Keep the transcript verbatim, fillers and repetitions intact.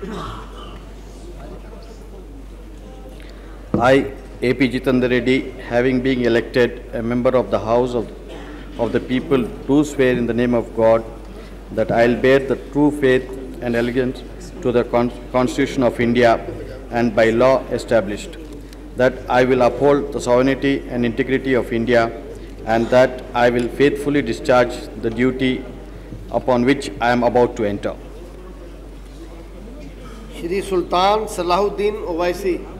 I, A P Jithendra Reddy, having been elected a member of the House of, of the People, do swear in the name of God that I will bear the true faith and allegiance to the Con Constitution of India and by law established, that I will uphold the sovereignty and integrity of India, and that I will faithfully discharge the duty upon which I am about to enter. Shri Sultan Salahuddin Owaisi.